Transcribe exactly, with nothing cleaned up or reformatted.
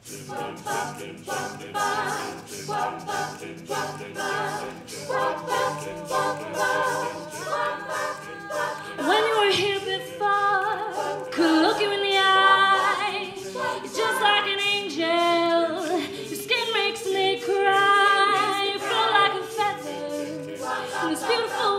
When you were here before, could look you in the eye. You're just like an angel. Your skin makes me cry. You flow like a feather in this beautiful